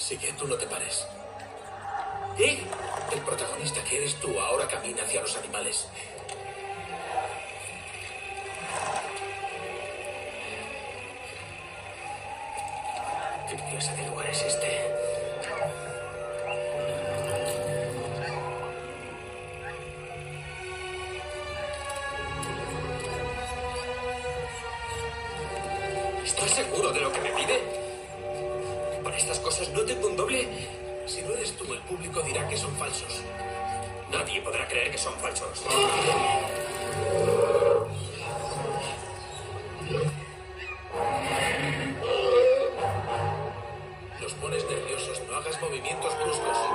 Sigue, tú no te pares. ¿Y? El protagonista que eres tú ahora camina hacia los animales. ¿Qué clase de lugar es este? ¿Estás seguro de lo que me pide? Para estas cosas no tengo un doble. Si no eres tú, el público dirá que son falsos. Nadie podrá creer que son falsos. Los pones nerviosos, no hagas movimientos bruscos.